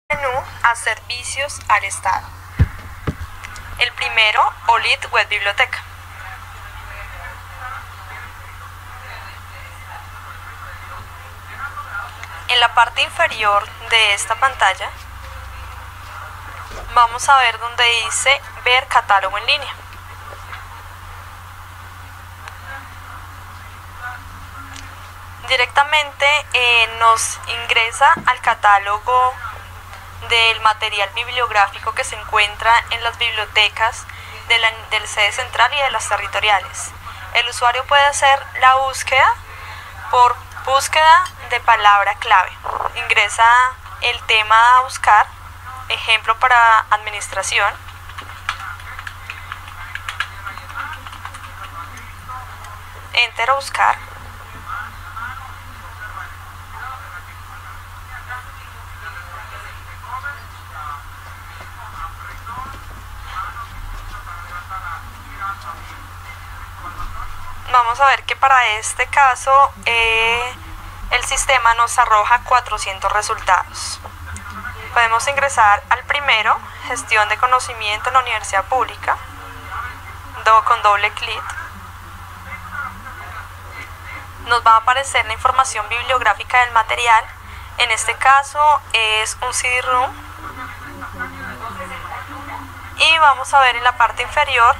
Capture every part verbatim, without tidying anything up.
menú a servicios al Estado. El primero, O L I T Web Biblioteca. En la parte inferior de esta pantalla vamos a ver donde dice ver catálogo en línea. Directamente eh, nos ingresa al catálogo del material bibliográfico que se encuentra en las bibliotecas de la, del sede central y de las territoriales. El usuario puede hacer la búsqueda por búsqueda de palabra clave. Ingresa el tema a buscar, ejemplo para administración. Enter a buscar. Vamos a ver que para este caso eh, el sistema nos arroja cuatrocientos resultados. Podemos ingresar al primero, gestión de conocimiento en la universidad pública, do, con doble clic. Nos va a aparecer la información bibliográfica del material. En este caso es un C D ROM. Y vamos a ver en la parte inferior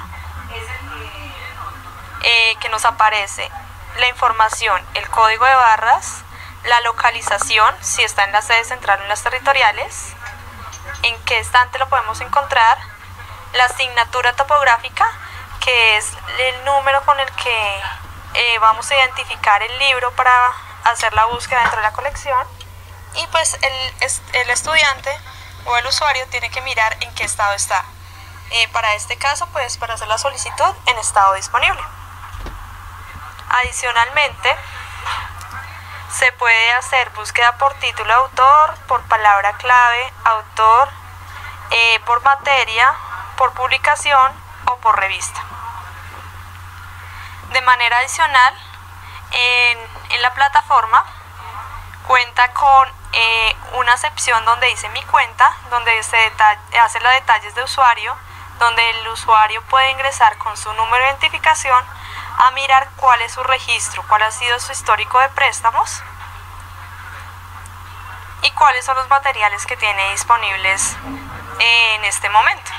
Eh, que nos aparece la información, el código de barras, la localización, si está en la sede central o en las territoriales, en qué estante lo podemos encontrar, la asignatura topográfica, que es el número con el que eh, vamos a identificar el libro para hacer la búsqueda dentro de la colección, y pues el, el estudiante o el usuario tiene que mirar en qué estado está. Eh, para este caso, pues para hacer la solicitud en estado disponible. Adicionalmente, se puede hacer búsqueda por título de autor, por palabra clave, autor, eh, por materia, por publicación o por revista. De manera adicional, en, en la plataforma cuenta con eh, una sección donde dice mi cuenta, donde se hace los detalles de usuario, donde el usuario puede ingresar con su número de identificación a mirar cuál es su registro, cuál ha sido su histórico de préstamos y cuáles son los materiales que tiene disponibles en este momento.